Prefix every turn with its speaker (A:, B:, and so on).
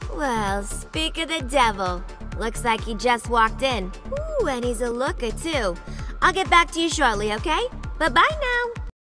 A: Well, speak of the devil. Looks like he just walked in. Ooh, and he's a looker too. I'll get back to you shortly, okay? Bye-bye now.